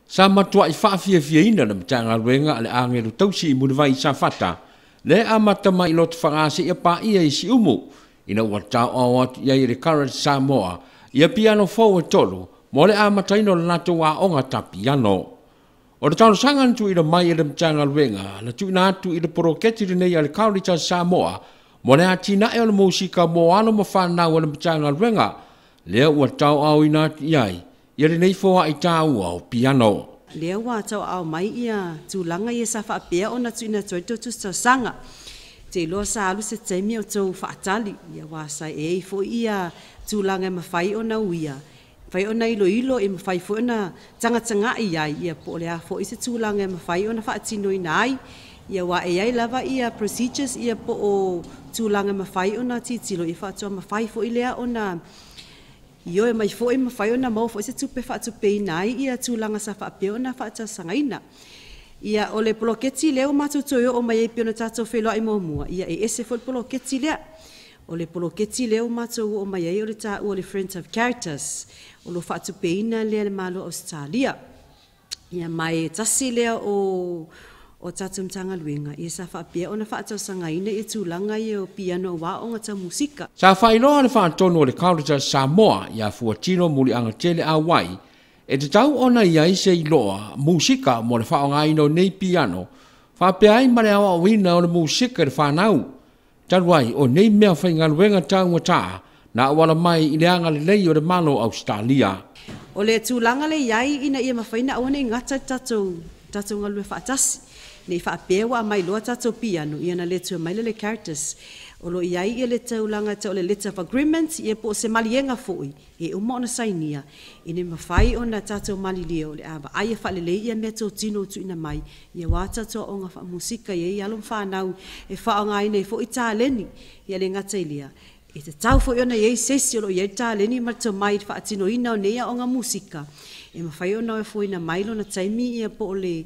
Sama tua I fia ina na mtanga ruenga ale angeru tausi I munivai sa fata. Le amata mai lot whangase ia pa ia I si umu. Ina ua tau awat ia I recurrent Samoa. Ia piano fau e tolu. Mo le amata ino le nato wa onga ta piano. O le tau sangan tu ina mai ele mtanga ruenga. Na tu ina atu I le poroketi le nei ale kaurita Samoa. Mo le atina e o le musika mo alo mawhanau o le mtanga ruenga. Lea ua tau au ina atu iai. Ia le nei foa I tau au piano. Lea ua tau au mai ia tūlanga ia sa whaapea o na tuina toito tu sanga. Te loa sa alu se teimi o tau whaatali. Ia wa sa e fo ia tūlanga e mawhai o na uia. Whai o na ilo e mawhai fo na tanga iai. Ia po lea fo ise tūlanga e mawhai o na whaatino inai. Ia wa e ai lava ia procedures ia po o tūlanga mawhai o na titilo. Ia whaatua mawhai fo I lea o na Io e mai foi ma fai ona mau foi se tupe fa tupe nai ia tulanga sa fa pe ona fa tsa sangaina ia ole poloketi leo matu toyo o mai pe ona tato felo ai mo ia e ese foi poloketi le ole poloketi leo matu o mai ai ole ta ole friends of characters o lo fa tupe ina le malo Australia ia mai tasi le o tatum tanga luenga ia sa fa pe ona fa tsa sangaina e tulanga ia o piano wa o ngata musika Sa whainoa le whaatono le kaurita Samoa ia fuatino muli anga tele a wai, e te tau ona ia ise I loa musika mo le whaongaino nei piano, whapeai mare awa o wina o le musika le whanau. Taruai o nei mea whaingaluenga tau ngata na wala mai I le anga le lei o le malo Australia. O le tūlanga le iai ina ia mawhaina au ne ngata tatou ngalue whaatasi. Nei whaapewa mai loa tatou piano ia na le tua mai le characters. O lo iai ia le taulanga tau le letter of agreement ia po se malienga foi e uma ona sainia ine mawhai ona tatou malilia o le aba aia whalele ia mea tau tino tu ina mai ia wā tatou o ngā musika ia alum whanau e whaonga ina foi tāleni ia le ngata ilia e te tau foi ona iei sesi o lo iei tāleni martau mai whaatino ina o neia o ngā musika e mawhai ona e foi na mailo na taimi ia po le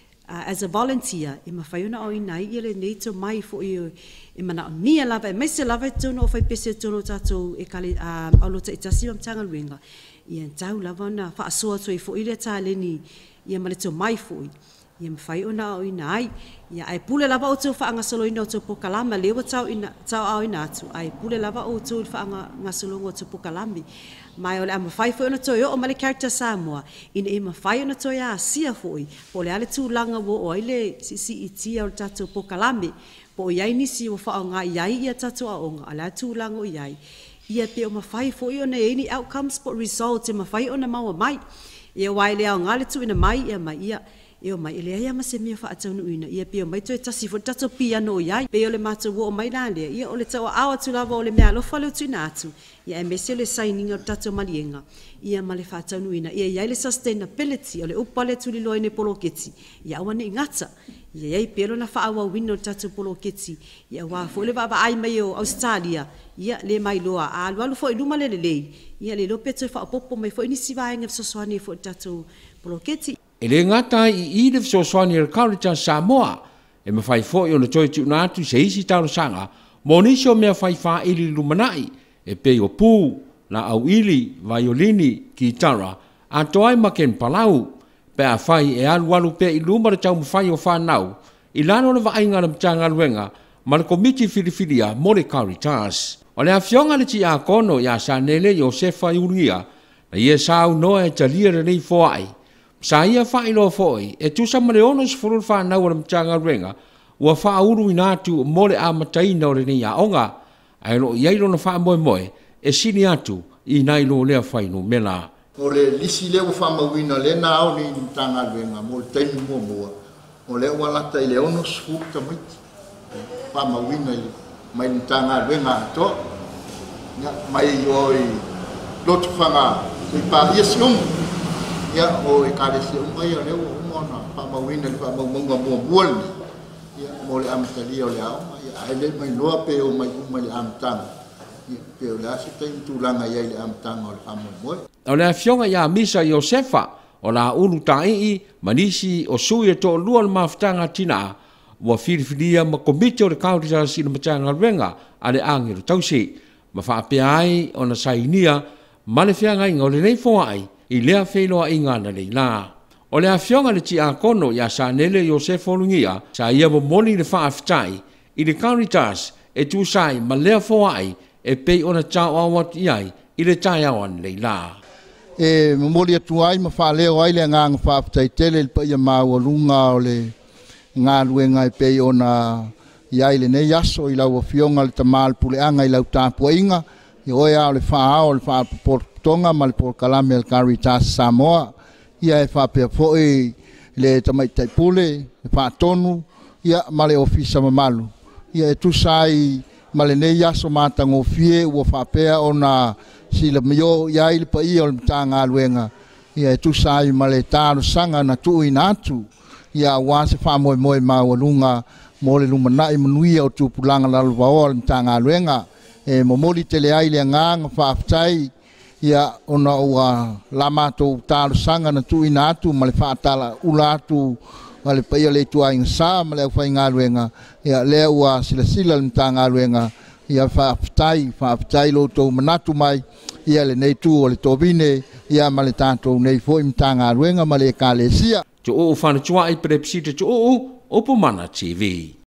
as a volunteer e mawhai ona o ina ia le neito mai foi e mana nia lava e mese lava tono o fai pese tono tatou e kale alota e tasi am tanga luenga ia tau lava na fa asoa toi fo ile taleni ia male to mai foi ia mawhai ona o ina ai ia ai pule lava o tau fa anga solo ina o tau pokalama lewa tau au ina atu ai pule lava o tau fa anga solo o tau pokalami mai ole ama fai foi ona toi o male character Samoa ina e mawhai ona toi a sia foi po le ale tūlanga wo o ile si itia o tatou pokalami po iai nisi o whaonga iai ia tato a onga, ala tūlango iai. Ia pe o mawhai fo i ona any outcomes po results, e mawhai ona maua mai. Ia wai lea o ngale tu ina mai, ia mai ia. Ia mai ilea ia mase mea wha atau nuina. Ia pe o mai toi tasi fo tato piano iai. Pe o le mato wo o mai la lea. Ia o le tau awa tu lava o le mea lofa leo tu ina atu. Ia e mese o le signing o tato malienga. Ia ma le wha atau nuina. Ia iai le sustainability o le upa le tuli loa ine poloketi. Ia awane ingata. Ia iai pero na whaawa wino tatou poloketi. Ia wā fo le waba ai mai o Australia. Ia le mai loa. A alu fo I luma le lei. Ia le lope toi whaapopo mai fo inisi waenga fsoswani fo tatou poloketi. E le ngata I le fsoswani le kaurita Samoa, e mawhai fo I ona toi tiu nātu se isi tau sanga, mo nisio mea whai wha ili lumanai, e pe o pū, na au ili, violini, kitara, a toai maken palau, pe a whai e alu pe I luma le tau mwhai o whanau, I lano le vainga le mtanga luenga, ma le komiti filifilia mo le kauritas. O le a fionga le ti a kono ia sa nele Josefa Iuria, na ia sau noa e talia le nei foai. Sa ia whai lo foi, e tu sa mare ono se furul whanau le mtanga luenga, ua wha uru inatu mo le a mataina o le nei a onga, ai lo iailo na wha moe moe, e sini atu I nai lo lea whainu mela. O le lisi leo whamawina le na au ni tanga luenga mo le taimi mua. O le walata I le ono sfuk tamiti. Whamawina mai ni tanga luenga to. Mai oi lotu whanga i pa ia sium. Ia o e kare sium. Ai o leo umona whamawina li whamamunga mua buali. Ia mo le amatali o le au. Ia ai le mai loa pe o mai umai le amatanga. Ia pe o le asi taimi tūlanga iai le amatanga o le whamoe. O le fionga ia misa Josefa, o la ulu ta'i manisi o sui e to lua le maftanga tina, ua filifilia ma komiti o le kaurita si le matanga renga, a le angiru tausi, ma whaapea ai o na sainia, ma le whianga inga o le nei fōa ai, I lea wheloa inga na leila. O le afionga le ti a kono ya sa nele Josefo lungia sa ia mo moni le whaafitai i le Caritas e tu sai ma lea foai e pei ona tau awat iai i le tai awan le la. E moli atu ai ma whaleo ai le ngang whaafitai tele le pa ia maua lunga o le ngā luenga e pei ona iai le nei aso i lau afionga le tamal puleanga i lau tāpua inga i oia o le whaao le whaapotonga ma le porkalame le Caritas Samoa. Ia e whapea foe le tamaitai pule, le whaatonu, ia ma le ofisa mamalu. Ia e tusai ma le nei aso mātango fie ua whapea o na sila mio ia ili pa ia o le mtanga luenga. Ia e tusai ma le tāro sanga na tui natu. Ia wase whamoe moe mawalunga mo le lumanai manuia o tupulanga lalwa o le mtanga luenga. E momoli tele ai le nganga whaafitai. Ia ona ua lama to talo sanga na tu ina atu ma le whaatala ula atu ma le paia le tua inga sa ma le whai ngā luenga ia lea ua sila le mta ngā luenga ia whaafitai lo tau manatu mai ia le nei tu o le tōwine ia ma le tātou nei fo i mta ngā luenga ma le kālesia. Jo o whana tua i prepsita jo o Opomana TV.